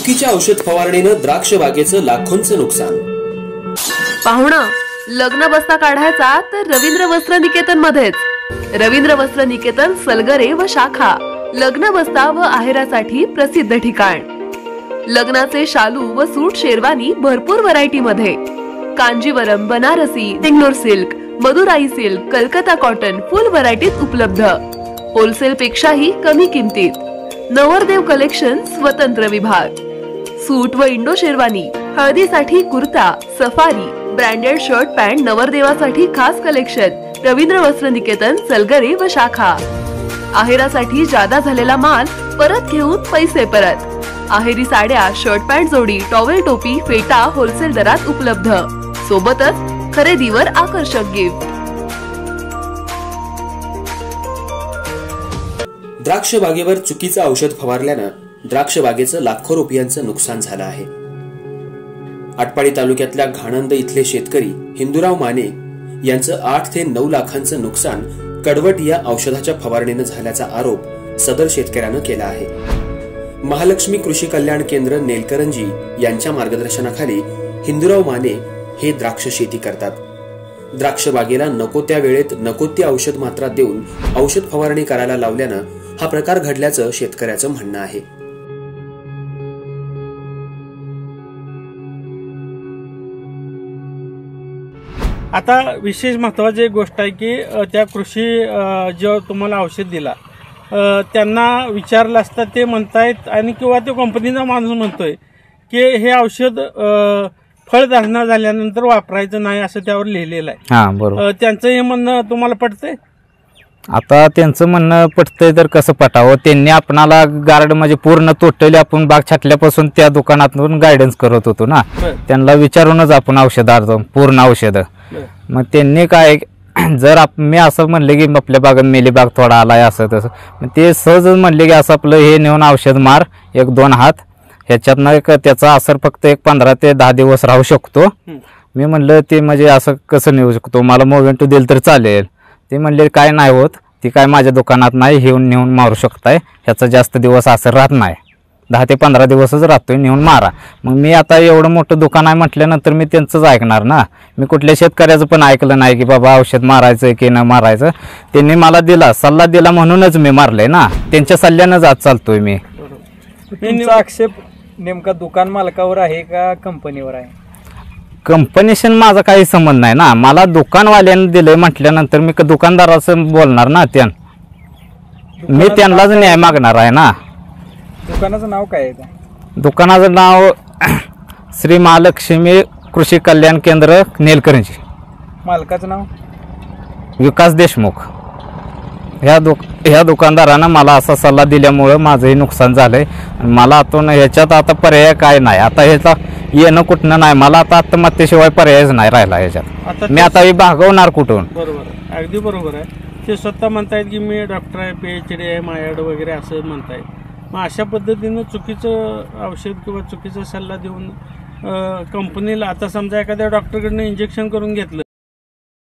चुकीच्या औषध फवारणीनं द्राक्ष बागेचं लाखोंचं नुकसान। पाहुणं, लग्न बस्ता काढायचा तर रवींद्र वस्त्र निकेतन मध्येच। रवींद्र वस्त्र निकेतन सलगरे व शाखा लग्न बस्ता व आहेरासाठी प्रसिद्ध ठिकाण। लग्नाचे शालू व सूट शेरवानी भरपूर व्हरायटी मध्ये, Kanjeevaram, Banarasi, Singanur silk, Madurai silk, Calcutta cotton full व्हरायटीत उपलब्ध। होलसेल पेक्षाही कमी किमतीत। नवरदेव कलेक्शन स्वतंत्र विभाग, सूट व इंडो शेरवानी, हळदीसाठी kurta, safari, branded shirt pant नवरदेवासाठी खास कलेक्शन। रवींद्र वस्त्र निकेतन सलगरे व शाखा। आहेरासाठी जादा झालेला माल परत घेऊन पैसे परत। आहेरी साड्या, शर्ट पॅन्ट जोडी, टॉवेल टोपी, फेटा होलसेल दरात उपलब्ध। सोबतच खरेदीवर आकर्षक गिफ्ट। द्राक्ष बागेवर चुकीचं औषध फवारल्यानं द्राक्ष बागेचं लाखो रुपयांचं नुकसान झालं आहे। आटपाडी तालुक्यातल्या घाणंद इथले शेतकरी हिंदूराव माने यांचं 8 ते 9 लाखांचं नुकसान कडवट या औषधाच्या फवारणीनं झाल्याचा आरोप सदर शेतकऱ्यानं केला आहे। महालक्ष्मी कृषी कल्याण केंद्र नेलकरंजी यांच्या मार्गदर्शनाखाली हिंदूराव माने हे द्राक्ष शेती करतात। द्राक्ष बागेला नको त्या वेळेत नको ती औषध मात्रा देऊन औषध फवारणी करायला लावल्यानं हा प्रकार घडल्याचं शेतकऱ्याचं म्हणणं आहे। आता विशेष महत्त्वाची एक गोष्ट आहे की त्या कृषी जो तुम्हाला औषध दिला त्यांना विचारलं असता ते म्हणतायत आणि किंवा ते कंपनीचा माणूस म्हणतोय की हे औषध फळधारणा झाल्यानंतर वापरायचं नाही असं त्यावर लिहिलेलं आहे। हां, बरोबर। त्यांचं हे म्हणणं तुम्हाला पटतंय? आता त्यांचं म्हणणं पटतंय तर कसं पटावं? त्यांनी आपणाला गार्ड म्हणजे पूर्ण टोटली आपण बाग छाटल्यापासून त्या दुकानातून गायडन्स करत होतो ना, त्यांना विचारूनच आपण औषध पूर्ण औषध। मग त्यांनी काय जर मी असं म्हणले की आपल्या बागेत मेली बाग थोडा आलाय असं तसं, मग ते सहजच म्हणले की असं आपलं हे नेऊन औषध मार 1-2 हात, ह्याच्यातनं त्याचा असर फक्त 15 ते 10 दिवस राहू शकतो। मी म्हणलं ते म्हणजे असं कसं नेऊ शकतो, मला मोमेंटो दिल तर चालेल। ते म्हणले काय नाही होत, ती काय माझ्या दुकानात नाही, घेऊन नेऊन मारू शकताय, ह्याचा जास्त दिवस असर राहत नाही, 10 ते 15 दिवसच राहतोय, नेऊन मारा। मग मी आता एवढं मोठं दुकान आहे म्हटल्यानंतर मी त्यांचंच ऐकणार ना, मी कुठल्या शेतकऱ्याचं पण ऐकलं नाही की बाबा औषध मारायचं की न मारायचं। त्यांनी मला दिला सल्ला दिला म्हणूनच मी मारलंय ना, त्यांच्या सल्ल्यानंच आज चालतोय मी। तुमचा आक्षेप नेमका दुकान मालकावर आहे का कंपनीवर आहे? कंपनीशी माझा काही संबंध नाही ना, मला दुकानवाल्याने दिलंय म्हटल्यानंतर मी दुकानदाराचं बोलणार ना, मी त्यांनाच न्याय मागणार आहे ना। दुकानाचं नाव काय आहे? दुकानाचं नाव श्री महालक्ष्मी कृषी कल्याण केंद्र नेलकरंजी। मालकाचं नाव विकास देशमुख। ह्या दुकानदारानं मला असा सल्ला दिल्यामुळं माझंही नुकसान झालंय। मला आतून ह्याच्यात आता पर्याय काय नाही, आता ह्याचा येणं कुठनं नाही, मला आता आत्महत्येशिवाय पर्यायच नाही राहिला ह्याच्यात। मी आता भागवणार कुठून? बरोबर, अगदी बरोबर आहे। ते स्वतः म्हणतायत की मी डॉक्टर आहे, PhD आहे माझ्याकडे वगैरे असं म्हणतायत। मग अशा पद्धतीनं चुकीचं औषध किंवा चुकीचा सल्ला देऊन कंपनीला, आता समजा एखाद्या डॉक्टरकडनं इंजेक्शन करून घेतलं